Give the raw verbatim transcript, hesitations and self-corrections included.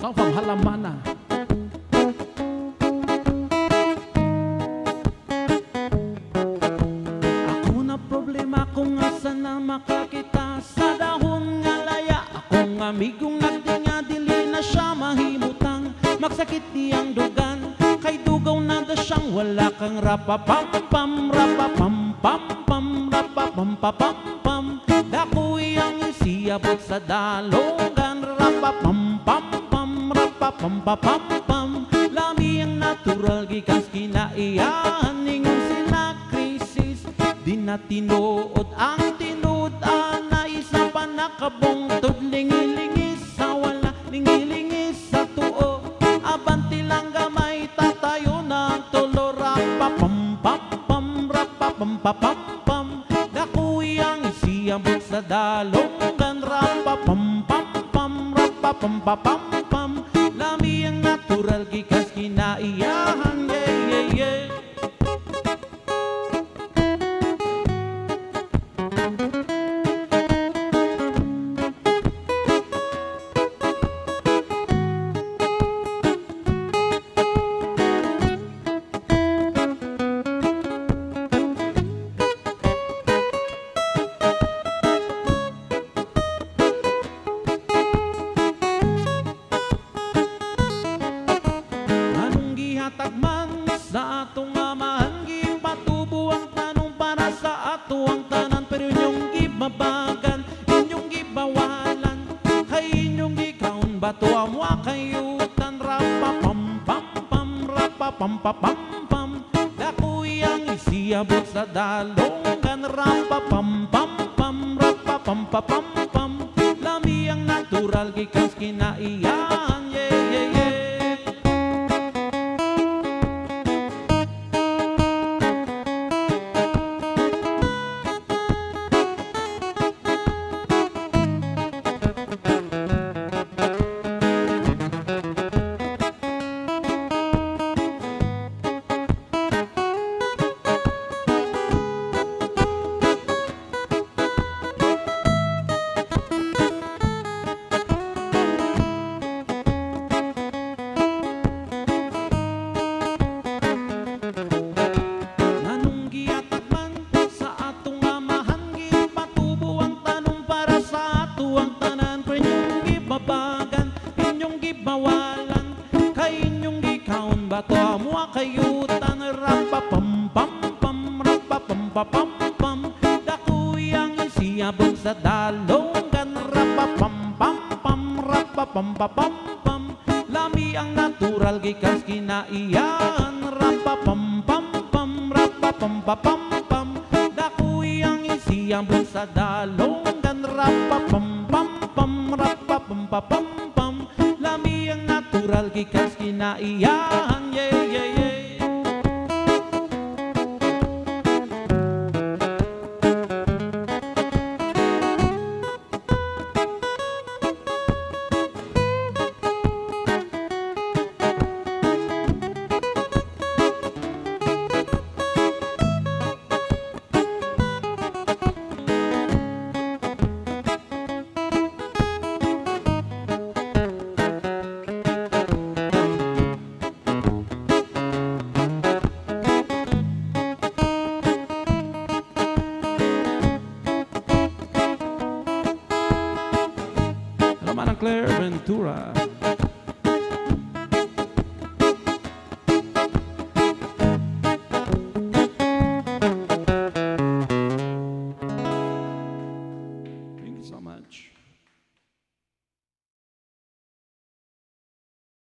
Song from Halamana. Ako na problema kung asa na makakita sa dahon nga laya. Akong amigong nagdinga dili na siya mahimutang magsakit niyang dugan kay dugaw na da siyang wala kang rapapam-pam rapapam-pam-pam rapapam-pam-pam. Dakoy ang isiyabot sa dalongan rapapam-pam-pam rapapam-pam-pam. Lami ang natural gikas kinaiyahan ningon sina krisis. Di na tinuod ang tinuod-an na isa pa nakabungtod lingilingis sa wala lingilingis sa tuo. Abanti lang gamay tatayo ng tulo rapapam-pam-pam rapapam-pam-pam. Dakoy ang isiyabot sa dalongan rapapam-pam-pam rapapam-pam-pam. Lami ang natural gikas kinaiyahan, yeah, yeah, yeah. Tagman sa atong amahan gipatubo ang tanong para sa ato ang tanan, pero inyong gibabagan inyong gibawalan kay inyong gikaon bato amwa kayutan rapapam-pam-pam rapapam-pam-pam. Dakoy ang isiyabot sa dalongan rapapam-pam-pam rapapam-pam-pam. Lami ang natural gikas kinaiyahan, yeah, yeah, yeah. Bato amwa kayutan rapapam-pam-pam rapapam-pam-pam. Dakoy ang isiyabot sa dalongan rapapam-pam-pam rapapam-pam-pam. Lami ang natural gikas kinaiyahan rapapam-pam-pam rapapam-pam-pam. Dakoy ang isiyabot sa dalongan rapapam-pam-pam rapapam-pam-pam. Lami ang natural gikas kinaiyahan, yeah, yeah, yeah. Claire Ventura.